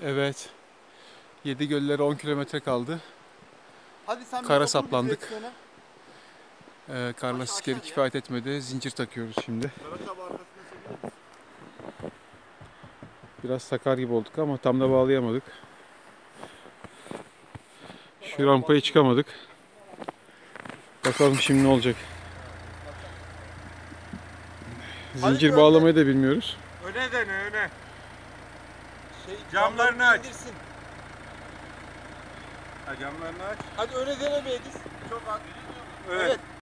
Evet. 7 göllere 10 kilometre kaldı. Hadi sen Kara bir otur saplandık. direksiyona. Kar lastikleri kifayet etmedi. Zincir takıyoruz şimdi. Biraz sakar gibi olduk ama tam da bağlayamadık. Şu rampaya çıkamadık. Bakalım şimdi ne olacak. Zincir bağlamayı da bilmiyoruz. Öne dene öne. Camlarını aç. Ha, camlarını aç. Hadi öne dene bir Ediz. Çok az. Evet.